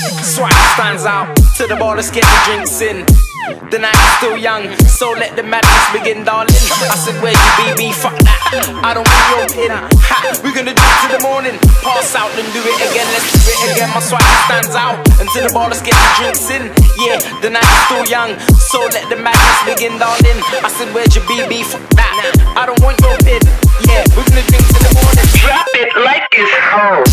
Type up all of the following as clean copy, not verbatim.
Swag stands out to the bar, let's get the drinks in. The night is still young, so let the madness begin, darling. I said, where's your BB? Fuck that, I don't want your pin. Ha, we're gonna drink till the morning, pass out and do it again. Let's do it again, my swag stands out. And to the bar, let's get the drinks in. Yeah, the night is still young, so let the madness begin, darling. I said, where's your BB? Fuck that, I don't want your pin. Yeah, we're gonna drink till the morning. Drop it like it's home.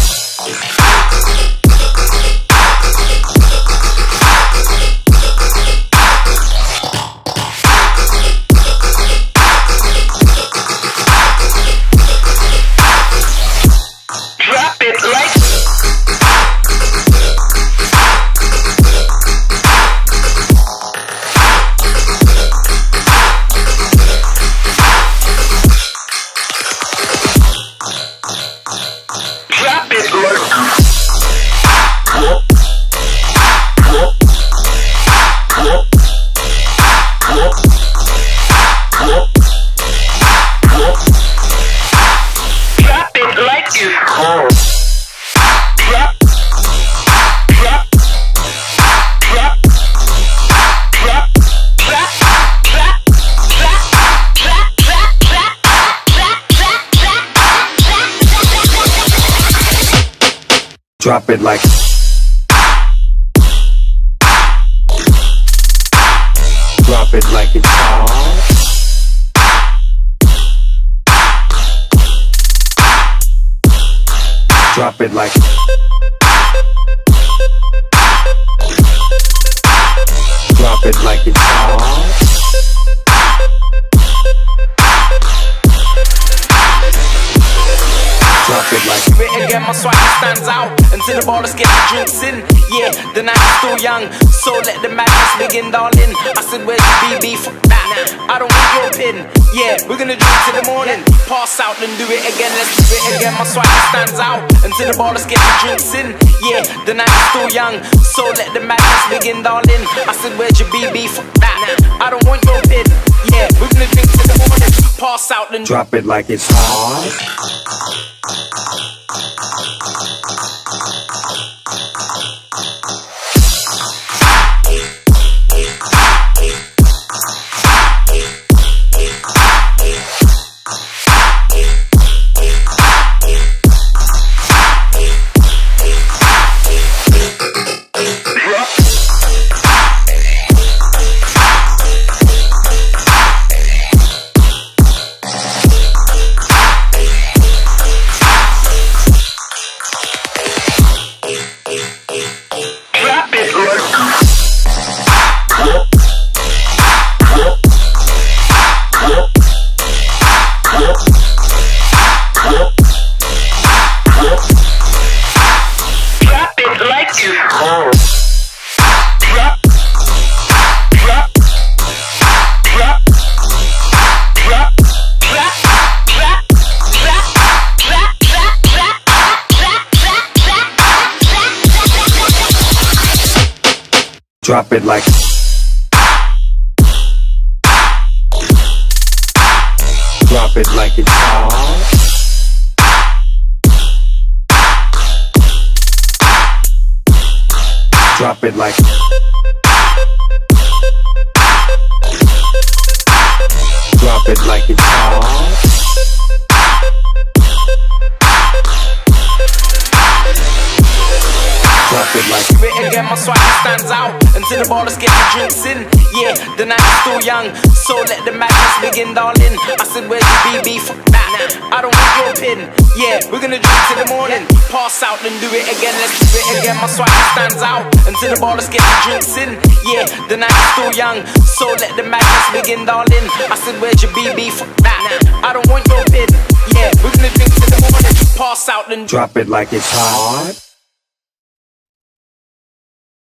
Drop it like. Drop it like it's hot. Drop it like. Drop it like it's hot. Drop it like. Do it again, my swag stands out. Until the bar, let's get the drinks in. Yeah, the night is still young, so let the madness begin, darling. I said, where's your BB? Fuck that, I don't want your pin. Yeah, we're gonna drink till the morning, pass out and do it again. Let's do it again, my swag stands out. Until the bar, let's get the drinks in. Yeah, the night is still young, so let the madness begin, darling. I said, where's your BB? Fuck that, I don't want your pin. Yeah, we're gonna drink till the morning, pass out and drop it like it's hot. Drop it like. Drop it like it's hot. Drop it like. Drop it like it's hot. Drop it like. Do it again, my swag stands out. Until the bar, let's get the drinks in. Yeah, the night is still young, so let the madness begin, darling. I said, where's your BB? Fuck that, I don't want your pin. Yeah, we're gonna drink till the morning, pass out and do it again. Let's do it again, my swag stands out. Until the bar, let's get the drinks in. Yeah, the night is still young, so let the madness begin, darling. I said, where's your BB? Fuck that, I don't want your pin. Yeah, we're gonna drink till the morning, pass out and drop it like it's hot.